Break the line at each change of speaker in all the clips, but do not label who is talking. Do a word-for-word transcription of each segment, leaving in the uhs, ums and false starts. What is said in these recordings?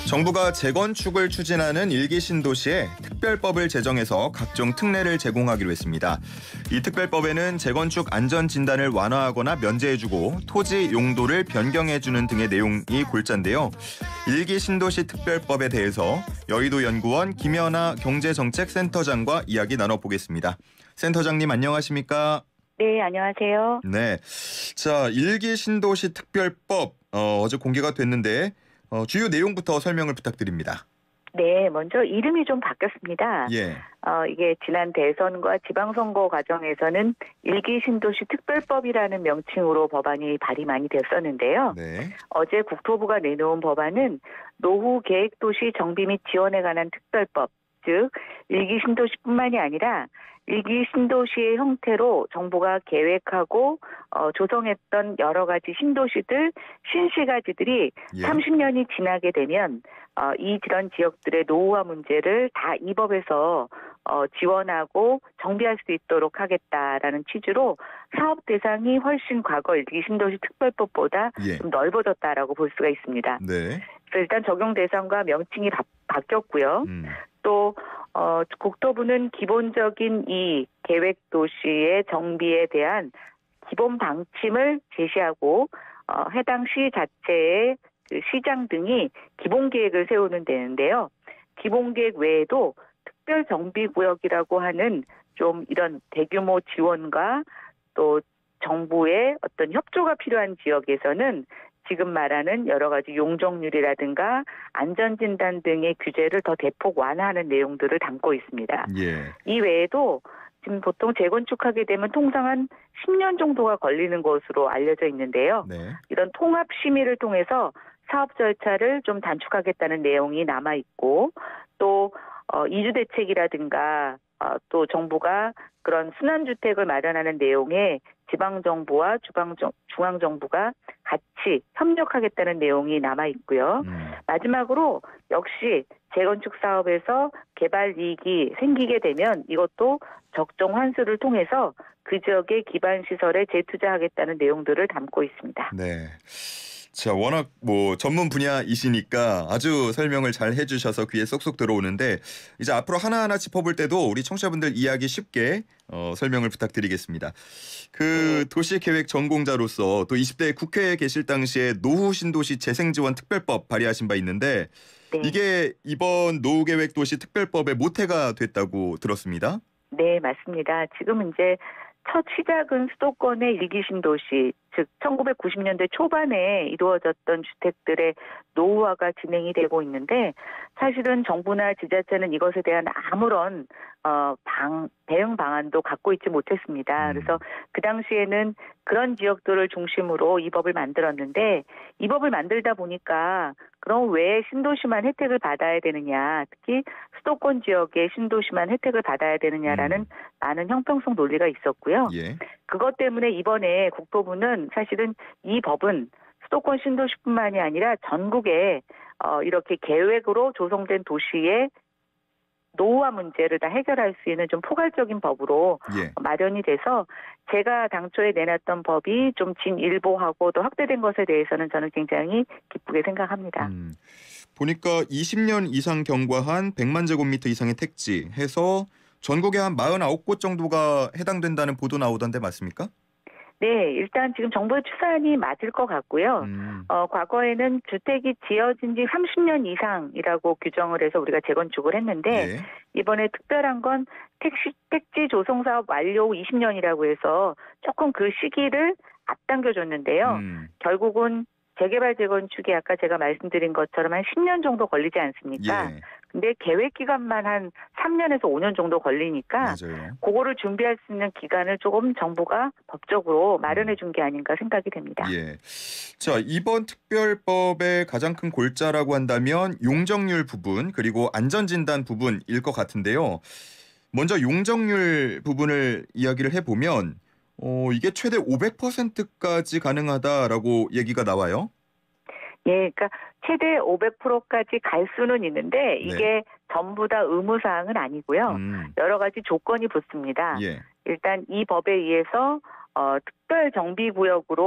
정부가 재건축을 추진하는 일기 신도시에 특별법을 제정해서 각종 특례를 제공하기로 했습니다. 이 특별법에는 재건축 안전 진단을 완화하거나 면제해주고 토지 용도를 변경해주는 등의 내용이 골자인데요. 일기 신도시 특별법에 대해서 여의도 연구원 김연아 경제정책센터장과 이야기 나눠보겠습니다. 센터장님 안녕하십니까?
네, 안녕하세요.
네, 자 일기 신도시 특별법 어, 어제 공개가 됐는데 어, 주요 내용부터 설명을 부탁드립니다.
네, 먼저 이름이 좀 바뀌었습니다.
예.
어, 이게 지난 대선과 지방선거 과정에서는 일기 신도시 특별법이라는 명칭으로 법안이 발의 많이 됐었는데요.
네.
어제 국토부가 내놓은 법안은 노후 계획도시 정비 및 지원에 관한 특별법, 즉 일기 신도시뿐만이 아니라 일기 신도시의 형태로 정부가 계획하고 어, 조성했던 여러 가지 신도시들, 신시가지들이
예.
삼십 년이 지나게 되면 어, 이 그런 지역들의 노후화 문제를 다 이 법에서 어, 지원하고 정비할 수 있도록 하겠다라는 취지로 사업 대상이 훨씬 과거 일기 신도시 특별법보다
예.
좀 넓어졌다라고 볼 수가 있습니다.
네.
그래서 일단 적용 대상과 명칭이 바, 바뀌었고요.
음.
또 어, 국토부는 기본적인 이 계획 도시의 정비에 대한 기본 방침을 제시하고 어, 해당 시 자체의 그 시장 등이 기본 계획을 세우는 데인데요. 기본 계획 외에도 특별 정비 구역이라고 하는 좀 이런 대규모 지원과 또 정부의 어떤 협조가 필요한 지역에서는 지금 말하는 여러 가지 용적률이라든가 안전진단 등의 규제를 더 대폭 완화하는 내용들을 담고 있습니다.
예.
이 외에도 지금 보통 재건축하게 되면 통상 한 십 년 정도가 걸리는 것으로 알려져 있는데요.
네.
이런 통합 심의를 통해서 사업 절차를 좀 단축하겠다는 내용이 남아 있고 또 어, 이주 대책이라든가 어, 또 정부가 그런 순환주택을 마련하는 내용에 지방정부와 주방정, 중앙정부가 같이 협력하겠다는 내용이 남아 있고요.
음.
마지막으로 역시 재건축 사업에서 개발 이익이 생기게 되면 이것도 적정 환수를 통해서 그 지역의 기반 시설에 재투자하겠다는 내용들을 담고 있습니다.
네. 자, 워낙 뭐 전문 분야이시니까 아주 설명을 잘 해주셔서 귀에 쏙쏙 들어오는데 이제 앞으로 하나하나 짚어볼 때도 우리 청취자분들 이해하기 쉽게 어, 설명을 부탁드리겠습니다. 그 도시계획 전공자로서 또 이십 대 국회에 계실 당시에 노후 신도시 재생지원 특별법 발의하신 바 있는데
네.
이게 이번 노후계획 도시 특별법의 모태가 됐다고 들었습니다.
네, 맞습니다. 지금 이제 첫 시작은 수도권의 일기 신도시, 즉 천구백구십 년대 초반에 이루어졌던 주택들의 노후화가 진행이 되고 있는데 사실은 정부나 지자체는 이것에 대한 아무런 어, 방, 대응 방안도 갖고 있지 못했습니다.
음.
그래서 그 당시에는 그런 지역들을 중심으로 이 법을 만들었는데 이 법을 만들다 보니까 그럼 왜 신도시만 혜택을 받아야 되느냐, 특히 수도권 지역의 신도시만 혜택을 받아야 되느냐라는
음.
많은 형평성 논리가 있었고요.
예.
그것 때문에 이번에 국토부는 사실은 이 법은 수도권 신도시뿐만이 아니라 전국에 어, 이렇게 계획으로 조성된 도시의 노후화 문제를 다 해결할 수 있는 좀 포괄적인 법으로
예.
마련이 돼서 제가 당초에 내놨던 법이 좀 진일보하고 또 확대된 것에 대해서는 저는 굉장히 기쁘게 생각합니다.
음. 보니까 이십 년 이상 경과한 백만 제곱미터 이상의 택지 해서 전국에 한 사십구 곳 정도가 해당된다는 보도 나오던데 맞습니까?
네, 일단 지금 정부의 추산이 맞을 것 같고요.
음.
어, 과거에는 주택이 지어진 지 삼십 년 이상이라고 규정을 해서 우리가 재건축을 했는데
예.
이번에 특별한 건 택시, 택지 조성 사업 완료 후 이십 년이라고 해서 조금 그 시기를 앞당겨줬는데요.
음.
결국은 재개발 재건축이 아까 제가 말씀드린 것처럼 한 십 년 정도 걸리지 않습니까?
예.
근데 계획 기간만 한 삼 년에서 오 년 정도 걸리니까
맞아요.
그거를 준비할 수 있는 기간을 조금 정부가 법적으로 마련해 준 게 아닌가 생각이 됩니다.
예. 자, 이번 특별법의 가장 큰 골자라고 한다면 용적률 부분 그리고 안전진단 부분일 것 같은데요. 먼저 용적률 부분을 이야기를 해보면 어, 이게 최대 오백 퍼센트까지 가능하다라고 얘기가 나와요.
예, 그러니까 최대 오백 퍼센트까지 갈 수는 있는데 이게
네.
전부 다 의무사항은 아니고요.
음.
여러 가지 조건이 붙습니다.
예.
일단 이 법에 의해서 어, 특별 정비구역으로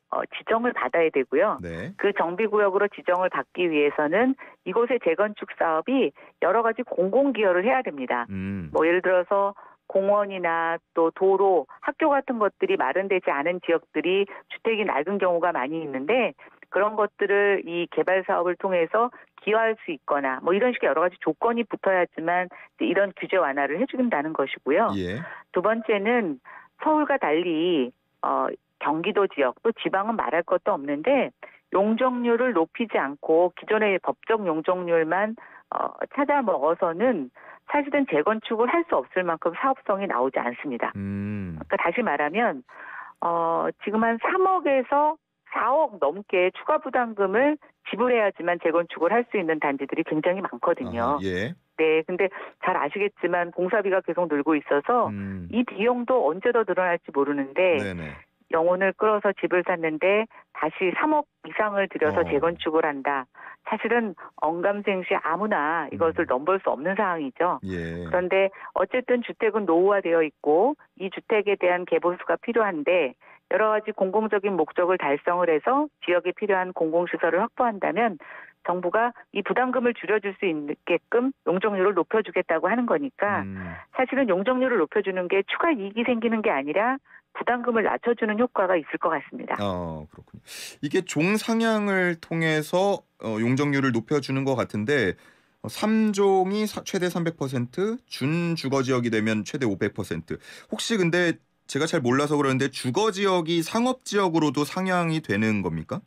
어, 지정을 받아야 되고요.
네.
그 정비구역으로 지정을 받기 위해서는 이곳의 재건축 사업이 여러 가지 공공기여를 해야 됩니다.
음.
뭐 예를 들어서 공원이나 또 도로, 학교 같은 것들이 마련되지 않은 지역들이 주택이 낡은 경우가 많이 있는데 그런 것들을 이 개발 사업을 통해서 기여할 수 있거나 뭐 이런 식의 여러 가지 조건이 붙어야지만 이런 규제 완화를 해준다는 것이고요.
예.
두 번째는 서울과 달리 어, 경기도 지역 또 지방은 말할 것도 없는데 용적률을 높이지 않고 기존의 법적 용적률만 어, 찾아 먹어서는 사실은 재건축을 할 수 없을 만큼 사업성이 나오지 않습니다.
음.
그러니까 다시 말하면 어, 지금 한 삼억에서 사억 넘게 추가 부담금을 지불해야지만 재건축을 할 수 있는 단지들이 굉장히 많거든요.
아하, 예.
네, 근데 잘 아시겠지만 공사비가 계속 늘고 있어서
음.
이 비용도 언제 더 늘어날지 모르는데
네네.
영혼을 끌어서 집을 샀는데 다시 삼억 이상을 들여서
어.
재건축을 한다. 사실은 언감생시 아무나 이것을
음.
넘볼 수 없는 상황이죠.
예.
그런데 어쨌든 주택은 노후화되어 있고 이 주택에 대한 개보수가 필요한데 여러 가지 공공적인 목적을 달성을 해서 지역에 필요한 공공시설을 확보한다면 정부가 이 부담금을 줄여줄 수 있게끔 용적률을 높여주겠다고 하는 거니까
음.
사실은 용적률을 높여주는 게 추가 이익이 생기는 게 아니라 부담금을 낮춰주는 효과가 있을 것 같습니다.
아, 그렇군요. 이게 종상향을 통해서 어, 용적률을 높여주는 것 같은데 어, 삼 종이 사, 최대 삼백 퍼센트, 준주거지역이 되면 최대 오백 퍼센트. 혹시 근데 제가 잘 몰라서 그러는데 주거지역이 상업지역으로도 상향이 되는 겁니까?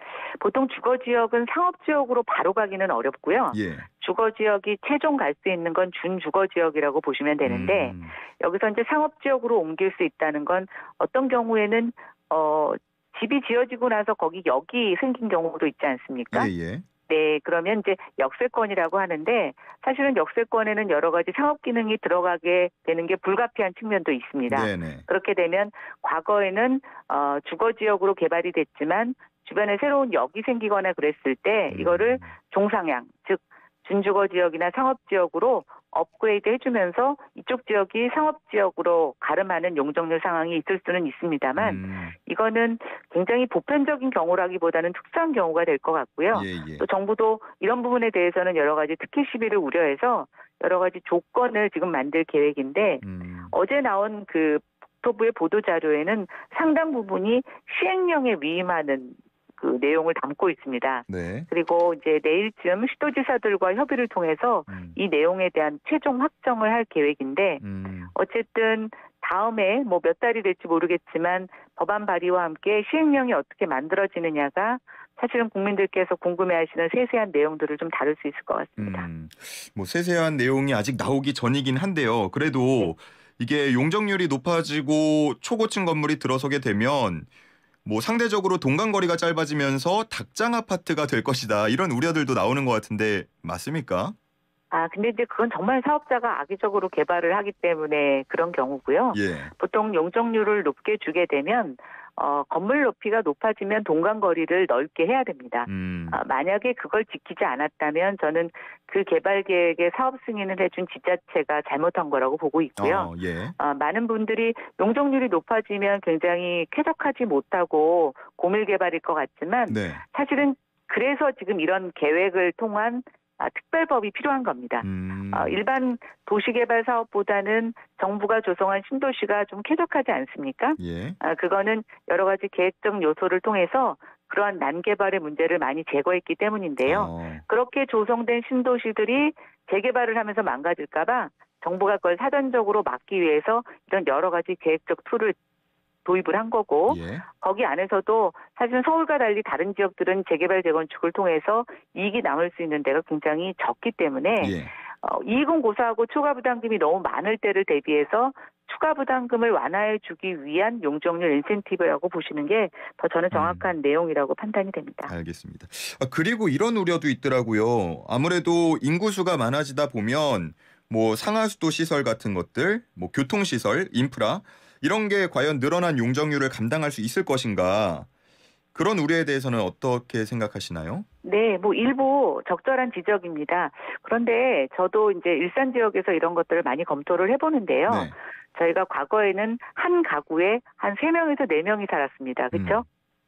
보통 주거지역은 상업지역으로 바로 가기는 어렵고요.
예.
주거지역이 최종 갈 수 있는 건 준주거지역이라고 보시면 되는데
음.
여기서 이제 상업지역으로 옮길 수 있다는 건 어떤 경우에는 어, 집이 지어지고 나서 거기 역이 생긴 경우도 있지 않습니까?
예, 예.
네, 그러면 이제 역세권이라고 하는데 사실은 역세권에는 여러 가지 상업 기능이 들어가게 되는 게 불가피한 측면도 있습니다.
네네.
그렇게 되면 과거에는 어, 주거지역으로 개발이 됐지만 주변에 새로운 역이 생기거나 그랬을 때 이거를
음.
종상향, 즉 준주거지역이나 상업지역으로 업그레이드 해주면서 이쪽 지역이 상업지역으로 가름하는 용적률 상황이 있을 수는 있습니다만
음.
이거는 굉장히 보편적인 경우라기보다는 특수한 경우가 될 것 같고요.
예, 예.
또 정부도 이런 부분에 대해서는 여러 가지 특혜 시비를 우려해서 여러 가지 조건을 지금 만들 계획인데
음.
어제 나온 그 국토부의 보도 자료에는 상당 부분이 시행령에 위임하는 그 내용을 담고 있습니다.
네.
그리고 이제 내일쯤 시도지사들과 협의를 통해서
음.
이 내용에 대한 최종 확정을 할 계획인데
음.
어쨌든 다음에 뭐 몇 달이 될지 모르겠지만 법안 발의와 함께 시행령이 어떻게 만들어지느냐가 사실은 국민들께서 궁금해하시는 세세한 내용들을 좀 다룰 수 있을 것 같습니다.
음. 뭐 세세한 내용이 아직 나오기 전이긴 한데요. 그래도
네.
이게 용적률이 높아지고 초고층 건물이 들어서게 되면 뭐 상대적으로 동간거리가 짧아지면서 닭장 아파트가 될 것이다. 이런 우려들도 나오는 것 같은데 맞습니까?
아, 근데 이제 그건 정말 사업자가 악의적으로 개발을 하기 때문에 그런 경우고요.
예.
보통 용적률을 높게 주게 되면 어, 건물 높이가 높아지면 동간거리를 넓게 해야 됩니다.
음.
아, 만약에 그걸 지키지 않았다면 저는 그 개발 계획에 사업 승인을 해준 지자체가 잘못한 거라고 보고 있고요.
어, 예.
아, 많은 분들이 용적률이 높아지면 굉장히 쾌적하지 못하고 고밀 개발일 것 같지만
네.
사실은 그래서 지금 이런 계획을 통한 아, 특별법이 필요한 겁니다.
음.
어, 일반 도시개발 사업보다는 정부가 조성한 신도시가 좀 쾌적하지 않습니까?
예.
아, 그거는 여러 가지 계획적 요소를 통해서 그러한 난개발의 문제를 많이 제거했기 때문인데요.
어.
그렇게 조성된 신도시들이 재개발을 하면서 망가질까 봐 정부가 그걸 사전적으로 막기 위해서 이런 여러 가지 계획적 툴을 도입을 한 거고
예.
거기 안에서도 사실 서울과 달리 다른 지역들은 재개발 재건축을 통해서 이익이 남을 수 있는 데가 굉장히 적기 때문에
예.
어, 이익은 고사하고 추가 부담금이 너무 많을 때를 대비해서 추가 부담금을 완화해 주기 위한 용적률 인센티브라고 보시는 게 더 저는 정확한
음.
내용이라고 판단이 됩니다.
알겠습니다. 아, 그리고 이런 우려도 있더라고요. 아무래도 인구수가 많아지다 보면 뭐 상하수도 시설 같은 것들, 뭐 교통시설, 인프라 이런 게 과연 늘어난 용적률을 감당할 수 있을 것인가? 그런 우려에 대해서는 어떻게 생각하시나요?
네, 뭐 일부 적절한 지적입니다. 그런데 저도 이제 일산 지역에서 이런 것들을 많이 검토를 해보는데요.
네.
저희가 과거에는 한 가구에 한 세 명에서 네 명이 살았습니다. 그렇죠?
음.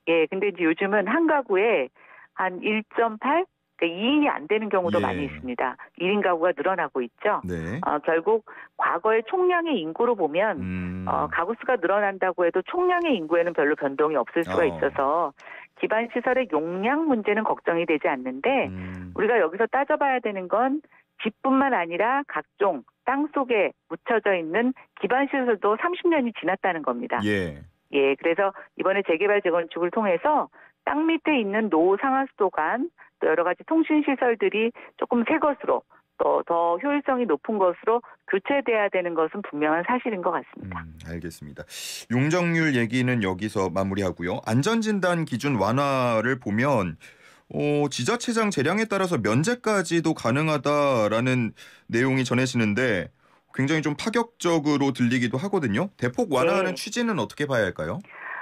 예, 근데 이제 요즘은 한 가구에 한 일 점 팔, 그러니까 이 인이 안 되는 경우도
예.
많이 있습니다. 일 인 가구가 늘어나고 있죠.
네.
어, 결국 과거의 총량의 인구로 보면
음.
어, 가구 수가 늘어난다고 해도 총량의 인구에는 별로 변동이 없을 수가
어.
있어서 기반 시설의 용량 문제는 걱정이 되지 않는데
음.
우리가 여기서 따져봐야 되는 건 집뿐만 아니라 각종 땅 속에 묻혀져 있는 기반 시설도 삼십 년이 지났다는 겁니다.
예.
예, 그래서 이번에 재개발 재건축을 통해서 땅 밑에 있는 노후 상하수도관 또 여러 가지 통신 시설들이 조금 새 것으로 또 더 효율성이 높은 것으로 교체돼야 되는 것은 분명한 사실인 것 같습니다.
음, 알겠습니다. 용적률 얘기는 여기서 마무리하고요. 안전진단 기준 완화를 보면 어, 지자체장 재량에 따라서 면제까지도 가능하다라는 내용이 전해지는데 굉장히 좀 파격적으로 들리기도 하거든요. 대폭 완화하는
네.
취지는 어떻게 봐야 할까요?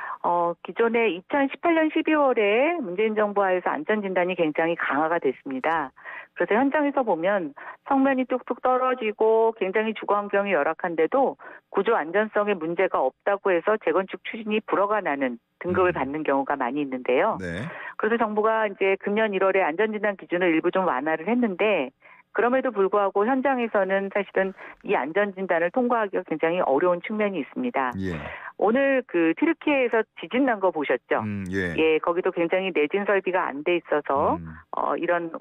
어, 기존에 이천십팔 년 십이월에 문재인 정부 하에서 안전진단이 굉장히 강화가 됐습니다. 그래서 현장에서 보면 성면이 뚝뚝 떨어지고 굉장히 주거환경이 열악한데도 구조 안전성에 문제가 없다고 해서 재건축 추진이 불허가 나는 등급을
음.
받는 경우가 많이 있는데요.
네.
그래서 정부가 이제 금년 일월에 안전진단 기준을 일부 좀 완화를 했는데 그럼에도 불구하고 현장에서는 사실은 이 안전진단을 통과하기가 굉장히 어려운 측면이 있습니다.
예.
오늘 그 튀르키예에서 지진 난 거 보셨죠?
음, 예.
예, 거기도 굉장히 내진 설비가 안 돼 있어서
음.
어, 이런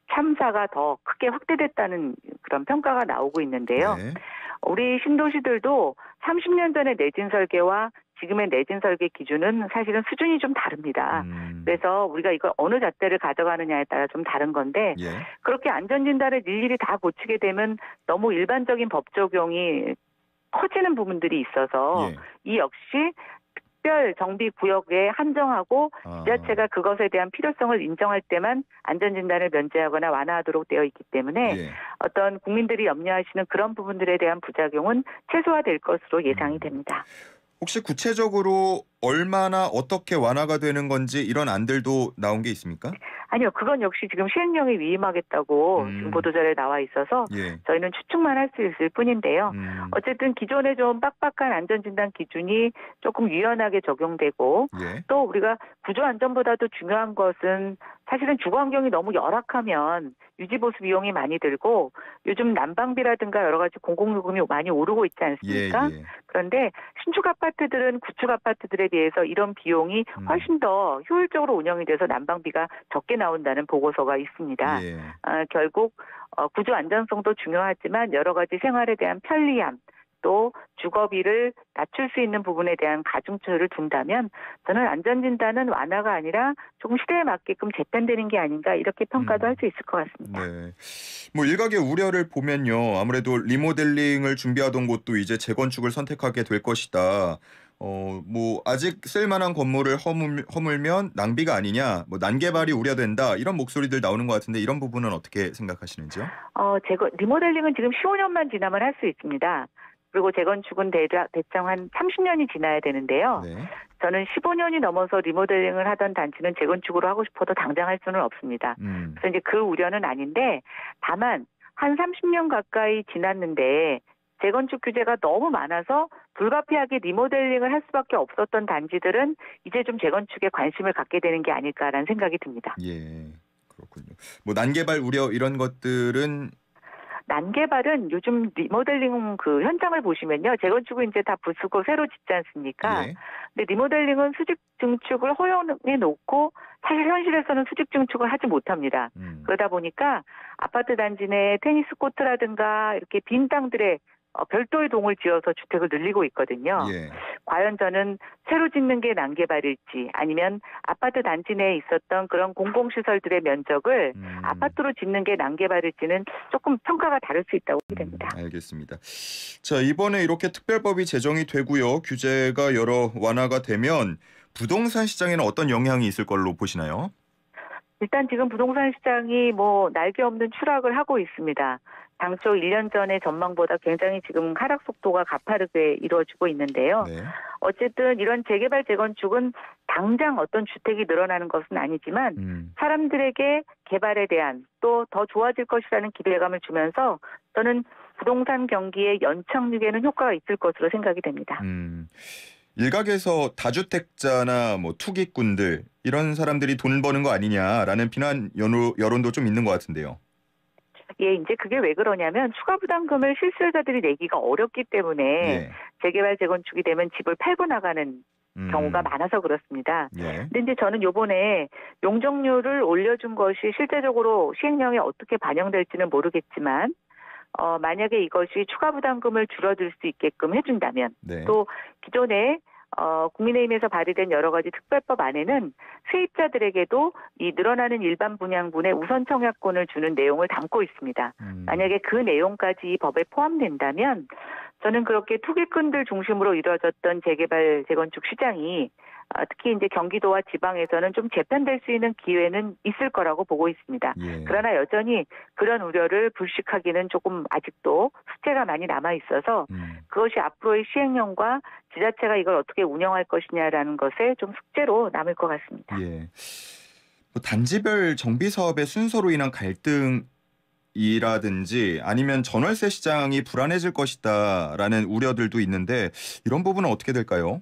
참사가 더 크게 확대됐다는 그런 평가가 나오고 있는데요.
네.
우리 신도시들도 삼십 년 전의 내진 설계와 지금의 내진 설계 기준은 사실은 수준이 좀 다릅니다.
음.
그래서 우리가 이걸 어느 잣대를 가져가느냐에 따라 좀 다른 건데
예.
그렇게 안전진단을 일일이 다 고치게 되면 너무 일반적인 법 적용이 커지는 부분들이 있어서
예.
이 역시 특별 정비 구역에 한정하고
아.
지자체가 그것에 대한 필요성을 인정할 때만 안전진단을 면제하거나 완화하도록 되어 있기 때문에
예.
어떤 국민들이 염려하시는 그런 부분들에 대한 부작용은 최소화될 것으로 예상이
음.
됩니다.
혹시 구체적으로 얼마나 어떻게 완화가 되는 건지 이런 안들도 나온 게 있습니까?
아니요. 그건 역시 지금 시행령에 위임하겠다고
음.
지금 보도자료에 나와 있어서
예.
저희는 추측만 할 수 있을 뿐인데요.
음.
어쨌든 기존에 좀 빡빡한 안전진단 기준이 조금 유연하게 적용되고
예.
또 우리가 구조 안전보다도 중요한 것은 사실은 주거 환경이 너무 열악하면 유지보수 비용이 많이 들고 요즘 난방비라든가 여러 가지 공공요금이 많이 오르고 있지
예,
않습니까?
예.
그런데 신축 아파트들은 구축 아파트들에 비해서 이런 비용이
음.
훨씬 더 효율적으로 운영이 돼서 난방비가 적게 나온다는 보고서가 있습니다.
예.
아, 결국 어, 구조 안전성도 중요하지만 여러 가지 생활에 대한 편리함 또 주거비를 낮출 수 있는 부분에 대한 가중처를 둔다면 저는 안전진단은 완화가 아니라 조금 시대에 맞게끔 재편되는 게 아닌가 이렇게 평가도
음.
할 수 있을 것 같습니다.
네. 뭐 일각의 우려를 보면요. 아무래도 리모델링을 준비하던 곳도 이제 재건축을 선택하게 될 것이다. 어, 뭐 아직 쓸만한 건물을 허물, 허물면 낭비가 아니냐, 뭐 난개발이 우려된다 이런 목소리들 나오는 것 같은데 이런 부분은 어떻게 생각하시는지요?
어, 재건 리모델링은 지금 십오 년만 지나면 할 수 있습니다. 그리고 재건축은 대략 대충 한 삼십 년이 지나야 되는데요.
네.
저는 십오 년이 넘어서 리모델링을 하던 단지는 재건축으로 하고 싶어도 당장 할 수는 없습니다.
음.
그래서 이제 그 우려는 아닌데 다만 한 삼십 년 가까이 지났는데 재건축 규제가 너무 많아서 불가피하게 리모델링을 할 수밖에 없었던 단지들은 이제 좀 재건축에 관심을 갖게 되는 게 아닐까라는 생각이 듭니다.
예. 그렇군요. 뭐 난개발 우려 이런 것들은
난개발은 요즘 리모델링 그 현장을 보시면요. 재건축은 이제 다 부수고 새로 짓지 않습니까?
예.
근데 리모델링은 수직 증축을 허용해 놓고 사실 현실에서는 수직 증축을 하지 못합니다.
음.
그러다 보니까 아파트 단지 내 테니스 코트라든가 이렇게 빈 땅들에 어, 별도의 동을 지어서 주택을 늘리고 있거든요.
예.
과연 저는 새로 짓는 게 난개발일지 아니면 아파트 단지 내에 있었던 그런 공공시설들의 면적을
음.
아파트로 짓는 게 난개발일지는 조금 평가가 다를 수 있다고 생각됩니다.
음, 알겠습니다. 자, 이번에 이렇게 특별법이 제정이 되고요. 규제가 여러 완화가 되면 부동산 시장에는 어떤 영향이 있을 걸로 보시나요?
일단 지금 부동산 시장이 뭐 날개 없는 추락을 하고 있습니다. 당초 일 년 전의 전망보다 굉장히 지금 하락 속도가 가파르게 이루어지고 있는데요.
네.
어쨌든 이런 재개발 재건축은 당장 어떤 주택이 늘어나는 것은 아니지만
음.
사람들에게 개발에 대한 또 더 좋아질 것이라는 기대감을 주면서 저는 부동산 경기의 연착륙에는 효과가 있을 것으로 생각이 됩니다.
음. 일각에서 다주택자나 뭐 투기꾼들 이런 사람들이 돈 버는 거 아니냐라는 비난 여론, 여론도 좀 있는 것 같은데요.
예, 이제 그게 왜 그러냐면 추가 부담금을 실수요자들이 내기가 어렵기 때문에
예.
재개발 재건축이 되면 집을 팔고 나가는
음.
경우가 많아서 그렇습니다.
예.
근데 이제 저는 요번에 용적률을 올려준 것이 실제적으로 시행령에 어떻게 반영될지는 모르겠지만 어, 만약에 이것이 추가 부담금을 줄어들 수 있게끔 해준다면
네.
또 기존에 어, 국민의힘에서 발의된 여러 가지 특별법 안에는 세입자들에게도 이 늘어나는 일반 분양분의 우선 청약권을 주는 내용을 담고 있습니다.
음.
만약에 그 내용까지 이 법에 포함된다면 저는 그렇게 투기꾼들 중심으로 이루어졌던 재개발 재건축 시장이 어, 특히 이제 경기도와 지방에서는 좀 재편될 수 있는 기회는 있을 거라고 보고 있습니다.
예.
그러나 여전히 그런 우려를 불식하기는 조금 아직도 숙제가 많이 남아 있어서
음.
그것이 앞으로의 시행령과 지자체가 이걸 어떻게 운영할 것이냐라는 것에 좀 숙제로 남을 것 같습니다.
예. 뭐 단지별 정비 사업의 순서로 인한 갈등이라든지 아니면 전월세 시장이 불안해질 것이다라는 우려들도 있는데 이런 부분은 어떻게 될까요?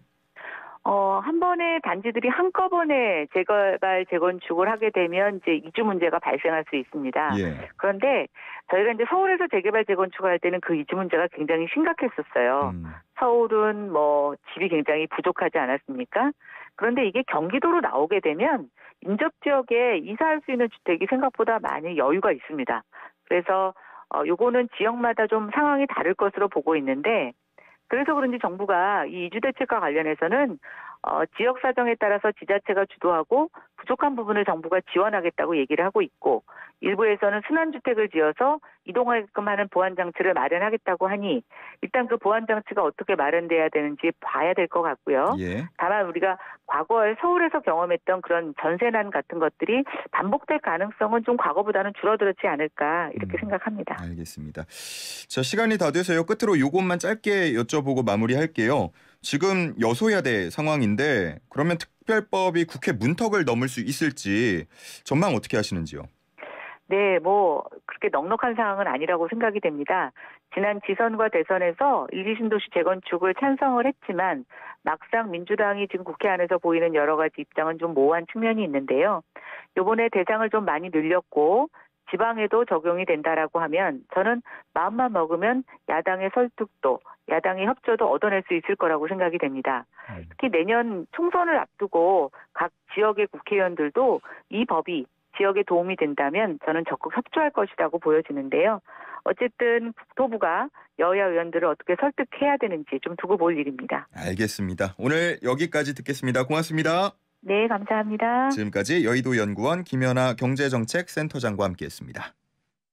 어, 한 번에 단지들이 한꺼번에 재개발, 재건축을 하게 되면 이제 이주 문제가 발생할 수 있습니다.
예.
그런데 저희가 이제 서울에서 재개발, 재건축을 할 때는 그 이주 문제가 굉장히 심각했었어요.
음.
서울은 뭐 집이 굉장히 부족하지 않았습니까? 그런데 이게 경기도로 나오게 되면 인접 지역에 이사할 수 있는 주택이 생각보다 많이 여유가 있습니다. 그래서 어, 요거는 지역마다 좀 상황이 다를 것으로 보고 있는데 그래서 그런지 정부가 이 이주 대책과 관련해서는 어, 지역 사정에 따라서 지자체가 주도하고 부족한 부분을 정부가 지원하겠다고 얘기를 하고 있고 일부에서는 순환주택을 지어서 이동하게끔 하는 보완장치를 마련하겠다고 하니 일단 그 보완장치가 어떻게 마련돼야 되는지 봐야 될 것 같고요.
예.
다만 우리가 과거에 서울에서 경험했던 그런 전세난 같은 것들이 반복될 가능성은 좀 과거보다는 줄어들었지 않을까 이렇게
음.
생각합니다.
알겠습니다. 자, 시간이 다 돼서요. 끝으로 요것만 짧게 여쭤보고 마무리할게요. 지금 여소야대 상황인데 그러면 특별법이 국회 문턱을 넘을 수 있을지 전망 어떻게 하시는지요?
네, 뭐 그렇게 넉넉한 상황은 아니라고 생각이 됩니다. 지난 지선과 대선에서 일기 신도시 재건축을 찬성을 했지만 막상 민주당이 지금 국회 안에서 보이는 여러 가지 입장은 좀 모호한 측면이 있는데요. 이번에 대상을 좀 많이 늘렸고 지방에도 적용이 된다라고 하면 저는 마음만 먹으면 야당의 설득도 야당의 협조도 얻어낼 수 있을 거라고 생각이 됩니다. 특히 내년 총선을 앞두고 각 지역의 국회의원들도 이 법이 지역에 도움이 된다면 저는 적극 협조할 것이라고 보여지는데요. 어쨌든 국토부가 여야 의원들을 어떻게 설득해야 되는지 좀 두고 볼 일입니다.
알겠습니다. 오늘 여기까지 듣겠습니다. 고맙습니다.
네, 감사합니다.
지금까지 여의도 연구원 김연아 경제정책센터장과 함께했습니다.